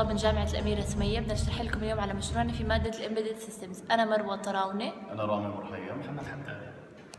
من جامعة الأميرة سمية. بدنا نشرح لكم اليوم على مشروعنا في مادة الإمبيدد سيستمز. أنا مروة طراونة. أنا رامي مرحية. محمد حمداني.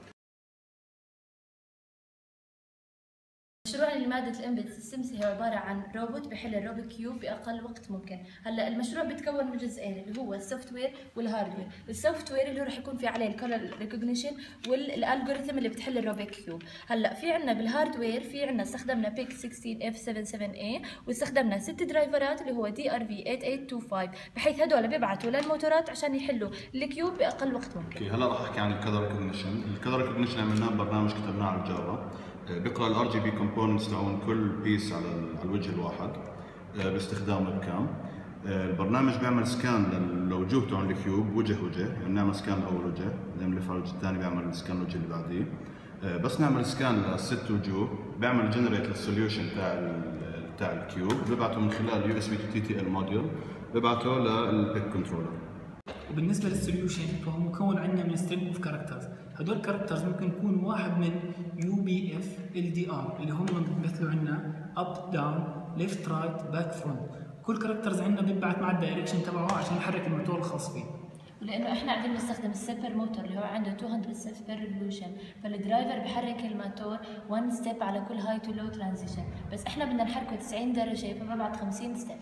مشروعنا لمادة الإمبيدد سيستمز هي عبارة عن روبوت بحل الروبيك كيوب بأقل وقت ممكن. هلا المشروع بيتكون من جزئين اللي هو السوفت وير والهاردوير. السوفت وير اللي هو رح يكون في عليه الكولر ريكوجنيشن والالجوريثم اللي بتحل الروبيك كيوب. هلا في عندنا بالهاردوير في عندنا استخدمنا بيك 16F77A واستخدمنا 6 درايفرات اللي هو DRV8825 بحيث هدول بيبعتوا للموتورات عشان يحلوا الكيوب بأقل وقت ممكن. هلا راح احكي عن الكلر ريكوجنيشن. الكلر ريكوجنيشن عملناه ببرنامج كتبناه على الجافا، بيقرا الار جي بي كومبوننتس تاعون كل بيس على الوجه الواحد باستخدام ويب كام. البرنامج بيعمل سكان للوجوه تاعون الكيوب وجه وجه، يعني نعمل سكان لاول وجه، بعدين بنلف على الوجه الثاني بيعمل سكان للوجه اللي بعديه. بس نعمل سكان للست وجوه بيعمل جنريت للسوليوشن تاع الكيوب، ببعته من خلال يو اس بي تو تي تي ال موديول، ببعته للبيك كنترولر. وبالنسبه للسوليوشن فهو مكون عندنا من سترينج اوف كاركترز. هدول الكاركترز ممكن يكون واحد من يو بي اف ال دي ار اللي هم بيمثلوا عندنا اب داون ليفت رايت باك فرونت. كل كاركترز عندنا بيبعت مع الدايركشن تبعه عشان يحرك الموتور الخاص فيه. ولانه احنا قاعدين نستخدم السيلفر موتور اللي هو عنده 200 ستيبس بير ريفولوشن، فالدرايفر بحرك الموتور 1 ستيب على كل هاي تو لو ترانزيشن، بس احنا بدنا نحركه 90 درجه فببعت 50 ستيب.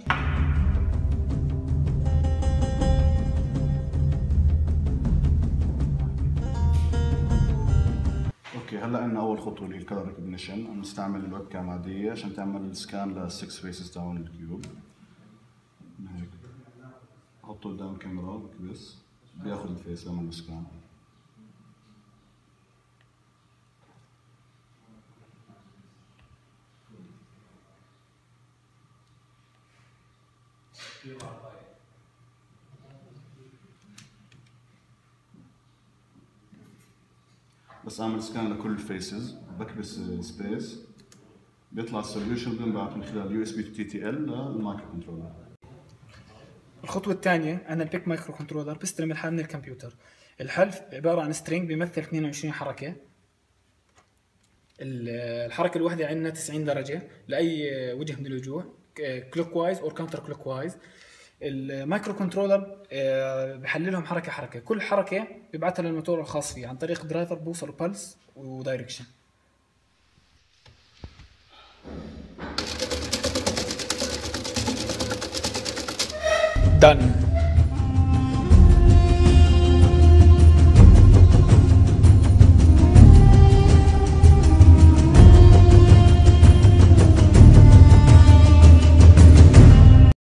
هلا عندنا اول خطوه اللي هي الكلر ريكوجنيشن. نستعمل الويب كام عاديه عشان تعمل سكان لل6 فيسز تاعون الكيوب. هيك حطه قدام الكاميرا بس بياخذ الفيس يعمل سكان. بس اعمل سكان لكل الفيسز، بكبس سبيس بيطلع السوليوشن بنبعت من خلال يو اس بي تو تي تي ال للمايكرو كنترولر. الخطوة الثانية أنا البيك مايكرو كنترولر بستلم الحل من الكمبيوتر. الحل عبارة عن سترينج بيمثل 22 حركة. الحركة الواحدة عندنا 90 درجة لأي وجه من الوجوه، كلوك وايز أو كاونتر كلوك وايز. المايكرو كنترولر بحللهم حركة حركة، كل حركة بيبعتها للموتور الخاص فيه عن طريق درايفر بوصل بلس ودايركشن. Done.